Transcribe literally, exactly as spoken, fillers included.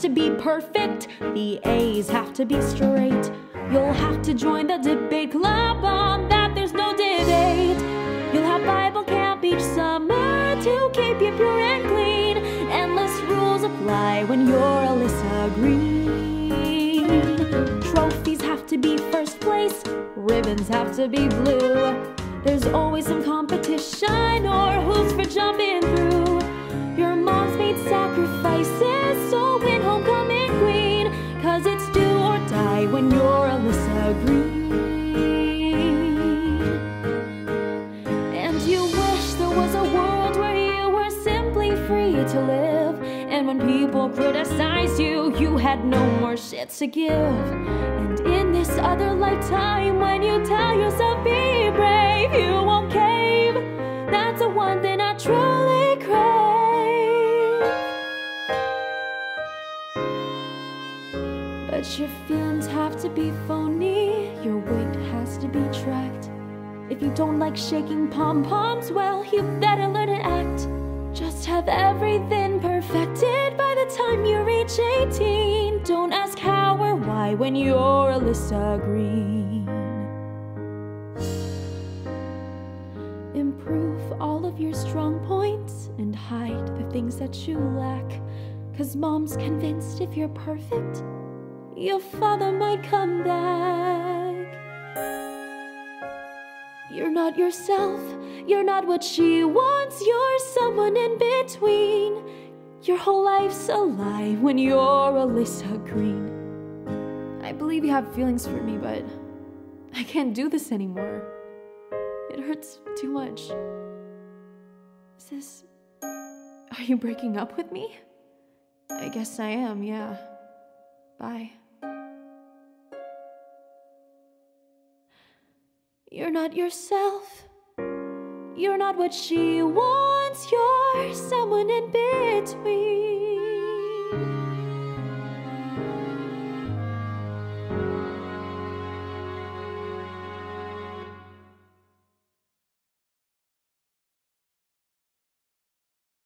to be perfect. The A's have to be straight. You'll have to join the debate club, on that there's no debate. You'll have Bible camp each summer to keep you pure and clean. Endless rules apply when you're Alyssa Greene. Trophies have to be first place, ribbons have to be blue. There's always some competition or hoops for jumping through. Your mom's made sacrifices, so win homecoming queen. Cause it's do or die when you're Alyssa Greene. And you wish there was a world where you were simply free to live. And when people criticized you, you had no more shit to give. And in this other lifetime, when you tell yourself be brave, you won't cave. That's the one thing I truly crave. But your feelings have to be phony, your weight has to be tracked. If you don't like shaking pom-poms, well, you better learn to act. Just have everything perfected by the time you reach eighteen. Don't ask how or why when you're Alyssa Greene. Improve all of your strong points and hide the things that you lack. Cause mom's convinced if you're perfect, your father might come back. You're not yourself, you're not what she wants, you're someone in between. Your whole life's a lie when you're Alyssa Greene. I believe you have feelings for me, but I can't do this anymore. It hurts too much. Is this... Are you breaking up with me? I guess I am, yeah. Bye. You're not yourself. You're not what she wants. You're someone in between.